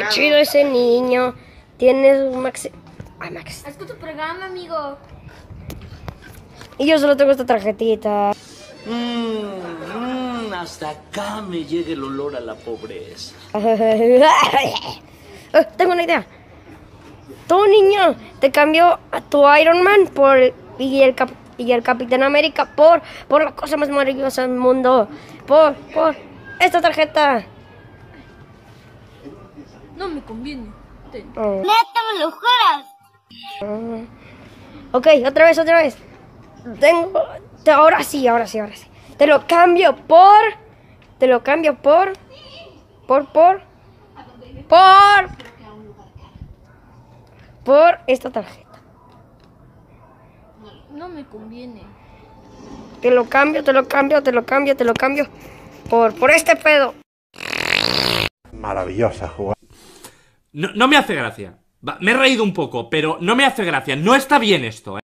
Qué chido ese niño. Tienes un Max. Ay, Max. Es que tu programa, amigo. Y yo solo tengo esta tarjetita. Hasta acá me llega el olor a la pobreza. Tengo una idea. Tú, niño, te cambio a tu Iron Man y el Capitán América por la cosa más maravillosa del mundo. Por esta tarjeta. No me conviene. Ten. Oh. ¡Neta, me lo juras! Ok, otra vez. Ahora sí. Te lo cambio por esta tarjeta. No me conviene. Te lo cambio por este pedo. Maravillosa jugada. No me hace gracia. Me he reído un poco, pero no me hace gracia. No está bien esto,